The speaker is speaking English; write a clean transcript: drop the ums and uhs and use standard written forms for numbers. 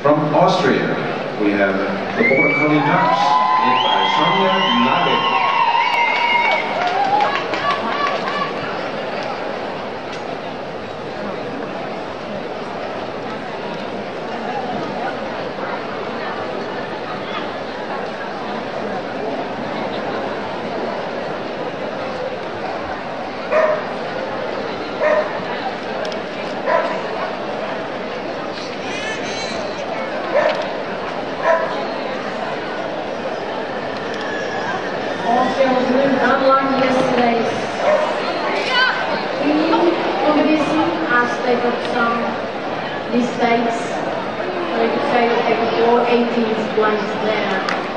From Austria, we have the Border Collie Ducks, led by Sonja Nagel. Austria was unlike yesterday's competition as they got some mistakes. So you could say that they got all 18th place there.